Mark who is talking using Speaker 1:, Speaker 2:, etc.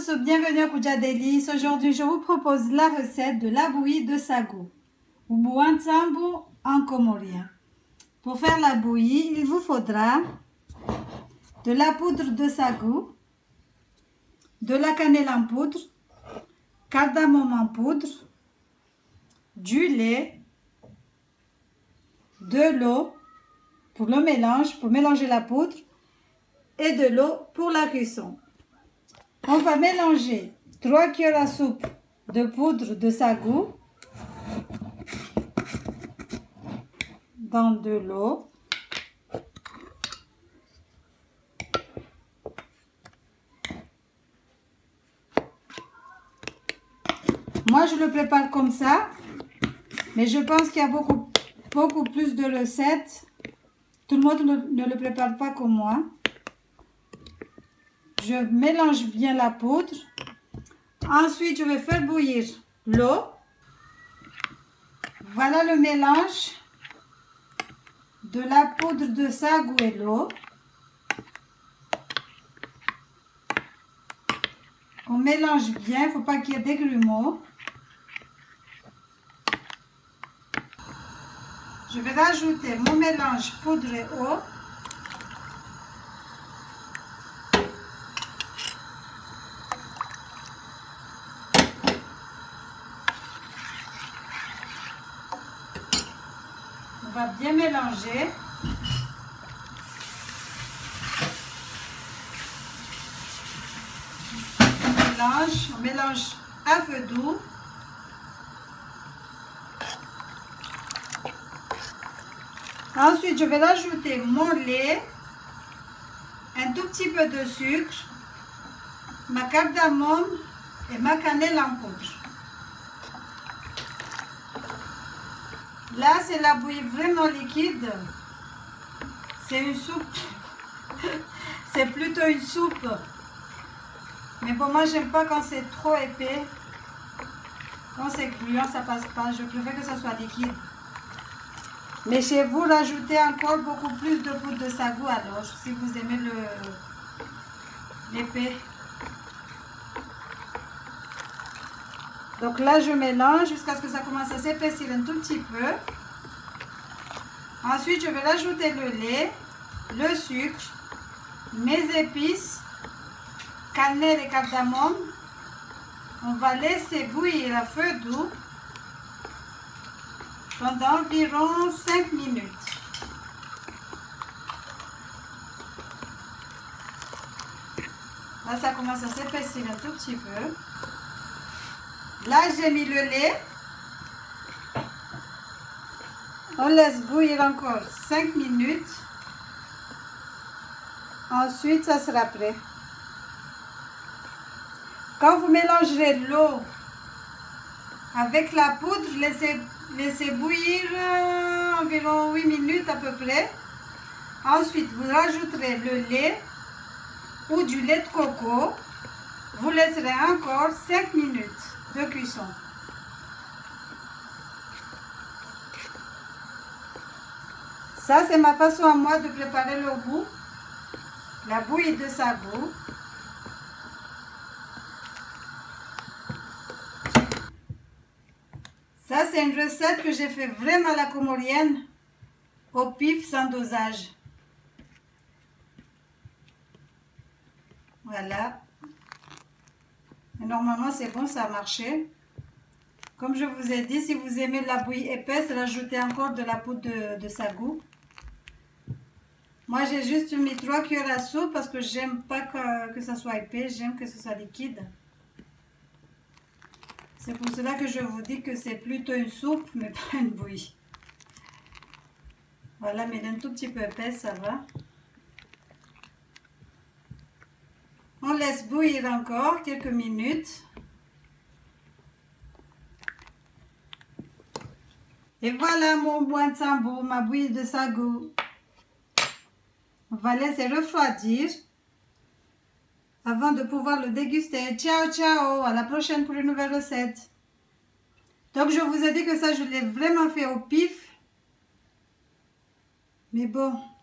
Speaker 1: bienvenue à Kuja Délices. Aujourd'hui, je vous propose la recette de la bouillie de sago, ou buantsambu en comorien. Pour faire la bouillie, il vous faudra de la poudre de sago, de la cannelle en poudre, cardamome en poudre, du lait, de l'eau pour le mélange, pour mélanger la poudre, et de l'eau pour la cuisson. On va mélanger 3 cuillères à soupe de poudre de sago dans de l'eau. Moi, je le prépare comme ça, mais je pense qu'il y a beaucoup plus de recettes. Tout le monde ne le prépare pas comme moi. Je mélange bien la poudre. Ensuite, je vais faire bouillir l'eau. Voilà le mélange de la poudre de sago et l'eau. On mélange bien, il ne faut pas qu'il y ait des grumeaux. Je vais rajouter mon mélange poudre et eau. On va bien mélanger. On mélange à feu doux. Ensuite, je vais rajouter mon lait, un tout petit peu de sucre, ma cardamome et ma cannelle en poudre. Là, c'est la bouillie vraiment liquide. C'est une soupe. C'est plutôt une soupe. Mais pour moi, j'aime pas quand c'est trop épais. Quand c'est gluant, ça passe pas. Je préfère que ça soit liquide. Mais chez vous, rajoutez encore beaucoup plus de poudre de sago alors, si vous aimez l'épais. Donc là, je mélange jusqu'à ce que ça commence à s'épaissir un tout petit peu. Ensuite, je vais rajouter le lait, le sucre, mes épices, cannelle et cardamome. On va laisser bouillir à feu doux pendant environ 5 minutes. Là, ça commence à s'épaissir un tout petit peu. Là, j'ai mis le lait. On laisse bouillir encore 5 minutes. Ensuite, ça sera prêt. Quand vous mélangerez l'eau avec la poudre, laissez bouillir environ 8 minutes à peu près. Ensuite, vous rajouterez le lait ou du lait de coco. Vous laisserez encore 5 minutes de cuisson. Ça, c'est ma façon à moi de préparer le goût, la bouillie de sago. Ça, c'est une recette que j'ai fait vraiment à la comorienne, au pif, sans dosage. Voilà. Et normalement, c'est bon, ça a marché. Comme je vous ai dit, si vous aimez la bouillie épaisse, rajoutez encore de la poudre de sago. Moi, j'ai juste mis 3 cuillères à soupe parce que j'aime pas que ça soit épais, j'aime que ce soit liquide. C'est pour cela que je vous dis que c'est plutôt une soupe, mais pas une bouillie. Voilà, mais un tout petit peu épaisse, ça va. On laisse bouillir encore quelques minutes. Et voilà mon buantsambu, ma bouillie de sago. On va laisser refroidir avant de pouvoir le déguster. Ciao, ciao, à la prochaine pour une nouvelle recette. Donc, je vous ai dit que ça, je l'ai vraiment fait au pif. Mais bon,